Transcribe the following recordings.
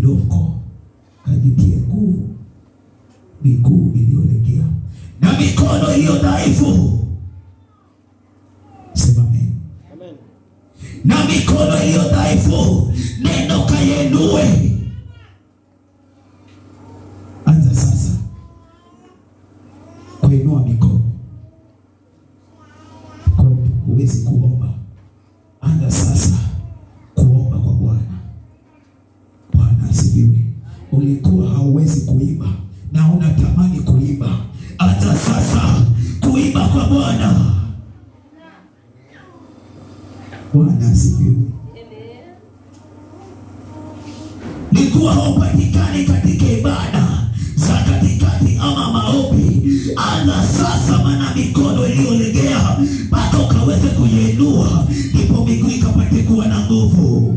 kidogo, kajitie nguvu, miguu iliyolegea na mikono iliyo dhaifu. Sema amen. Amen. Na mikono iliyo dhaifu, neno kayenue. Anza sasa kuinua mikono. Kwa huwezi kuomba, anza sasa kuomba kwa Bwana. Bwana asifiwe. Ulikuwa hauwezi kuimba na unatamani kuimba, anza sasa kuimba kwa Bwana. Bwana asifiwe. Ulikuwa haupatikani katika ibada za katikati ama maombi, anza sasa, maana mikono iliyolegea mpaka ukaweze kuinua, ndipo miguu ikapate kuwa na nguvu.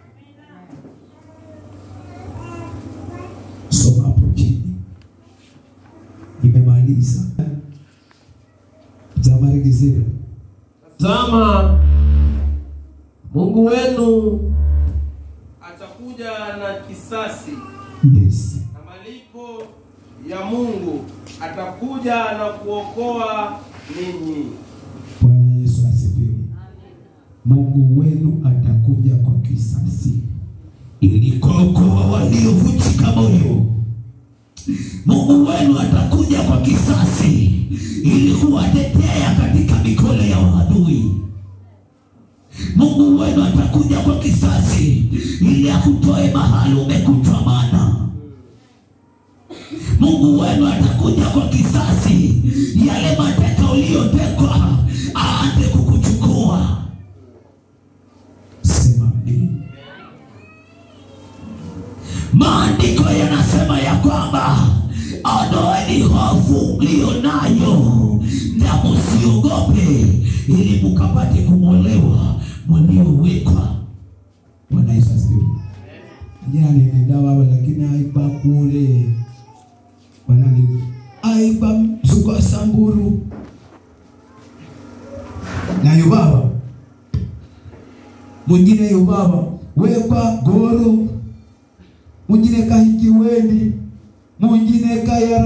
Soma hapo chini. Nimemaliza. Zamani gizira. Tazama, Mungu wenu atakuja na kisasi. Yes. Na malipo ya Mungu atakuja na kuokoa ninyi. Bwana Yesu asifiwe. Mungu wenu atakuja kwa kisasi ili kuokoa waliovunjika moyo. Mungu wenu atakuja kwa kisasi ili kuwatetea katika mikono ya maadui. Mungu wenu atakuja kwa kisasi ili akutoe mahali umekutwa mana. Mungu wenu atakuja kwa kisasi, yale mateka uliyotekwa aanze kukuchukua. Sema ni. Maandiko yanasema ya kwamba ondoeni hofu mlionayo na msiogope, ili mkapate kumolewa mliowekwa. Bwana Yesu asifiwe. Jana nenda baba, lakini haiba kule. Bwana ni haiba mzuka samburu. Na yubaba mwingine, yubaba wekwa goro, mwingine kahiki wendi, mwingine kaya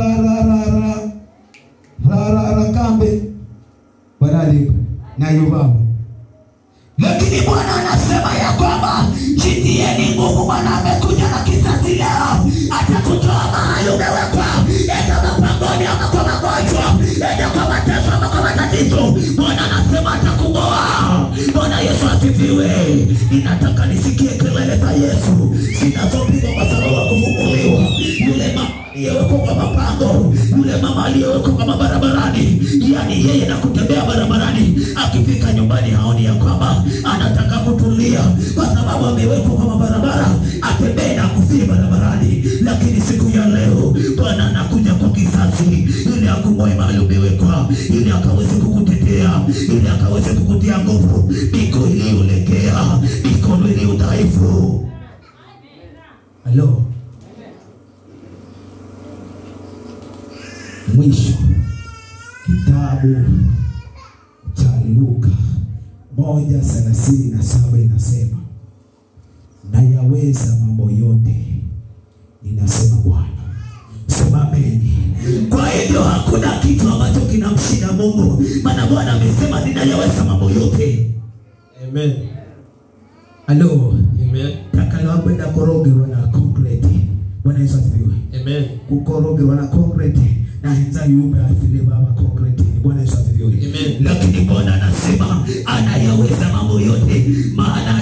rara kambe. Bwana ni na yubaba. Lakini Bwana anasema ya kwamba jitieni nguvu, maana amekuja na kisasi leo. Atakutoa mahali umewekwa, enda mapangoni ama kwa magonjwa, enda kwa mateso ama kwa matatizo. Bwana anasema atakuboa. Bwana Yesu asifiwe. Ninataka nisikie kelele za Yesu zinazopigwa kwa sababu ya kufunguliwa. Yule mama aliyewekwa kwa mapango, yule mama aliyewekwa kwa barabarani, yani yeye na kutembea barabarani, akifika nyumbani haoni ya kwamba anataka kutulia kwa sababu amewekwa kwa barabara, atembee na kufia barabarani. Lakini siku ya leo Bwana anakuja kwa kisasi ili akumoe mahali umewekwa, ili akaweze kukutetea, ili akaweze kukutia nguvu. Mikono iliyolegea, mikono iliyo dhaifu. Hello. Mwisho kitabu cha Luka 1:37 inasema, na yaweza mambo yote ninasema Bwana. Sema amen. Kwa hivyo hakuna kitu ambacho kinamshinda Mungu, maana Bwana amesema ninayaweza mambo yote. Amen. Hello. Amen. Takalo kwenda koroge wana concrete. Bwana Yesu asifiwe. Amen. Kukoroge wana concrete na henza yumbe afile baba concrete. Bwana Yesu asifiwe. Amen. Lakini Bwana anasema anayaweza mambo yote, maana